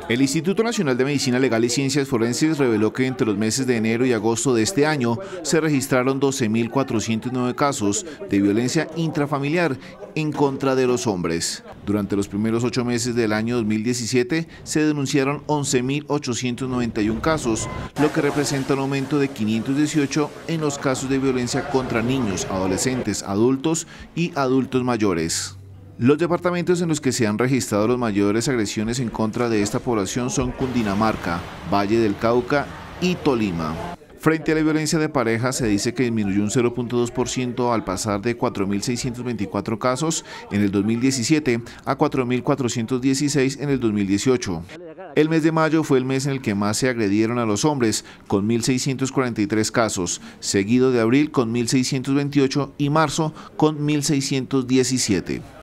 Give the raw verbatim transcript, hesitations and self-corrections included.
El Instituto Nacional de Medicina Legal y Ciencias Forenses reveló que entre los meses de enero y agosto de este año se registraron doce mil cuatrocientos nueve casos de violencia intrafamiliar en contra de los hombres. Durante los primeros ocho meses del año dos mil diecisiete se denunciaron once mil ochocientos noventa y uno casos, lo que representa un aumento de quinientos dieciocho en los casos de violencia contra niños, adolescentes, adultos y adultos mayores. Los departamentos en los que se han registrado las mayores agresiones en contra de esta población son Cundinamarca, Valle del Cauca y Tolima. Frente a la violencia de pareja, se dice que disminuyó un cero punto dos por ciento al pasar de cuatro mil seiscientos veinticuatro casos en el dos mil diecisiete a cuatro mil cuatrocientos dieciséis en el dos mil dieciocho. El mes de mayo fue el mes en el que más se agredieron a los hombres, con mil seiscientos cuarenta y tres casos, seguido de abril con mil seiscientos veintiocho y marzo con mil seiscientos diecisiete.